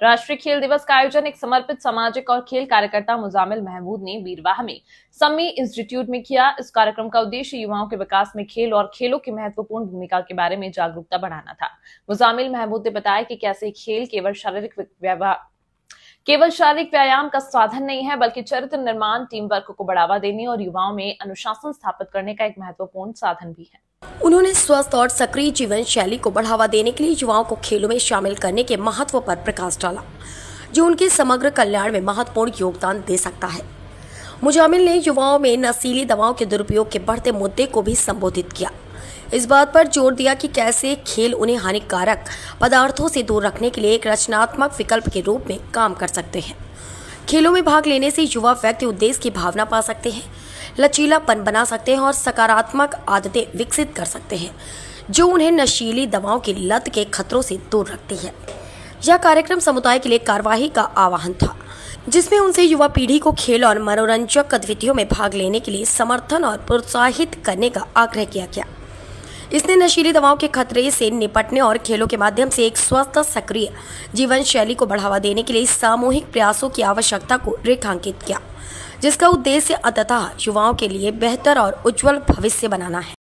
राष्ट्रीय खेल दिवस का आयोजन एक समर्पित सामाजिक और खेल कार्यकर्ता मुजामिल महमूद ने बीरवाह में सम्मी इंस्टीट्यूट में किया। इस कार्यक्रम का उद्देश्य युवाओं के विकास में खेल और खेलों की महत्वपूर्ण भूमिका के बारे में जागरूकता बढ़ाना था। मुजामिल महमूद ने बताया कि कैसे खेल केवल शारीरिक व्यायाम का साधन नहीं है, बल्कि चरित्र निर्माण, टीम वर्क को बढ़ावा देने और युवाओं में अनुशासन स्थापित करने का एक महत्वपूर्ण साधन भी है। उन्होंने स्वस्थ और सक्रिय जीवन शैली को बढ़ावा देने के लिए युवाओं को खेलों में शामिल करने के महत्व पर प्रकाश डाला, जो उनके समग्र कल्याण में महत्वपूर्ण योगदान दे सकता है। मुजामिल ने युवाओं में नशीली दवाओं के दुरुपयोग के बढ़ते मुद्दे को भी संबोधित किया। इस बात पर जोर दिया कि कैसे खेल उन्हें हानिकारक पदार्थों से दूर रखने के लिए एक रचनात्मक विकल्प के रूप में काम कर सकते हैं। खेलों में भाग लेने से युवा व्यक्ति उद्देश्य की भावना पा सकते हैं, लचीलापन बना सकते हैं और सकारात्मक आदतें विकसित कर सकते हैं, जो उन्हें नशीली दवाओं की लत के खतरों से दूर रखती है। यह कार्यक्रम समुदाय के लिए कार्यवाही का आह्वान था, जिसमें उनसे युवा पीढ़ी को खेल और मनोरंजक गतिविधियों में भाग लेने के लिए समर्थन और प्रोत्साहित करने का आग्रह किया गया। इसने नशीली दवाओं के खतरे से निपटने और खेलों के माध्यम से एक स्वस्थ सक्रिय जीवन शैली को बढ़ावा देने के लिए सामूहिक प्रयासों की आवश्यकता को रेखांकित किया, जिसका उद्देश्य अंततः युवाओं के लिए बेहतर और उज्जवल भविष्य बनाना है।